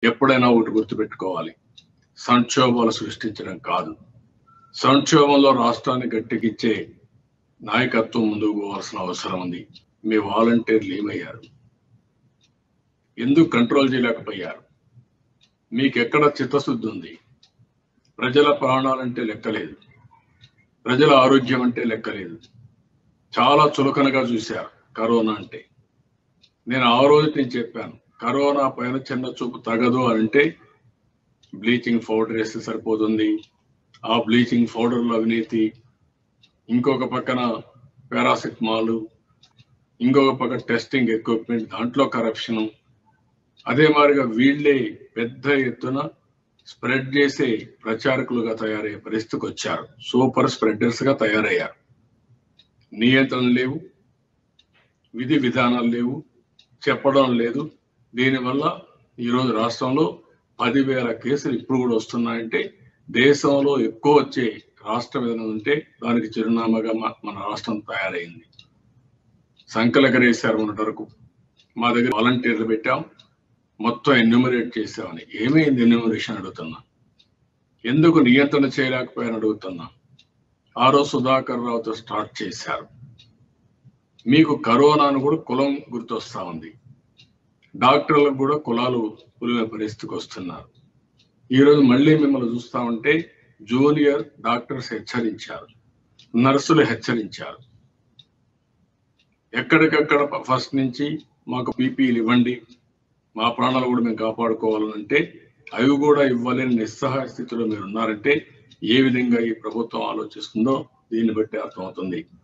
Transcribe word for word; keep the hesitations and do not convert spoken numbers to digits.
ఎప్పుడైనా ఒకటి గుర్తుపెట్టుకోవాలి, సంక్షోభాలు సృష్టించడం కాదు, సంక్షోభంలో రాష్ట్రాన్ని గట్టెక్కించే నాయకత్వం ముందుకు పోవాల్సిన అవసరం ఉంది. మీ వాలంటీర్లు ఏమయ్యారు? ఎందుకు కంట్రోల్ చేయలేకపోయారు? మీకు ఎక్కడ చిత్తశుద్ధి ఉంది? ప్రజల ప్రాణాలంటే లెక్కలేదు, ప్రజల ఆరోగ్యం అంటే లెక్కలేదు. చాలా చులకనగా చూశారు కరోనా అంటే. నేను ఆ రోజు నేను చెప్పాను, కరోనా పైన చిన్న చూపు తగదు అంటే బ్లీచింగ్ పౌడర్ వేస్తే సరిపోతుంది. ఆ బ్లీచింగ్ పౌడర్లో అవినీతి, ఇంకొక పక్కన పారాసిటమాల్, ఇంకొక పక్క టెస్టింగ్ ఎక్విప్మెంట్, దాంట్లో కరప్షన్. అదే మాదిరిగా వీళ్ళే పెద్ద ఎత్తున స్ప్రెడ్ చేసే ప్రచారకులుగా తయారయ్యే పరిస్థితికి వచ్చారు. సూపర్ స్ప్రెడర్స్ గా తయారయ్యారు. నియంత్రణ లేవు, విధి విధానాలు లేవు, చెప్పడం లేదు. దీనివల్ల ఈరోజు రాష్ట్రంలో పదివేల కేసులు ఇప్పుడు కూడా వస్తున్నాయంటే దేశంలో ఎక్కువ వచ్చే రాష్ట్రం ఏదైనా ఉంటే దానికి చిరునామాగా మన రాష్ట్రం తయారైంది. సంకలకరేశారు మొన్నటి వరకు. మా దగ్గర వాలంటీర్లు పెట్టాం, మొత్తం ఎన్యూమరేట్ చేసామని. ఏమైంది ఎన్యూమరేషన్ అడుగుతున్నా? ఎందుకు నియంత్రణ చేయలేకపోయాని అడుగుతున్నా. ఆ రోజు సుధాకర్ రావుతో స్టార్ట్ చేశారు. మీకు కరోనాను కూడా కులం గుర్తొస్తా ఉంది. డాక్టర్లకు కూడా కులాలు పులిమే పరిస్థితికి వస్తున్నారు. ఈరోజు మళ్ళీ మిమ్మల్ని చూస్తా ఉంటే జూనియర్ డాక్టర్స్ హెచ్చరించారు, నర్సులు హెచ్చరించారు. ఎక్కడికక్కడ ఫస్ట్ నుంచి మాకు పీపీలు ఇవ్వండి, మా ప్రాణాలు కూడా మేము కాపాడుకోవాలంటే అవి కూడా ఇవ్వలేని నిస్సహాయ స్థితిలో మీరు ఉన్నారంటే ఏ విధంగా ఈ ప్రభుత్వం ఆలోచిస్తుందో దీన్ని బట్టి అర్థమవుతుంది.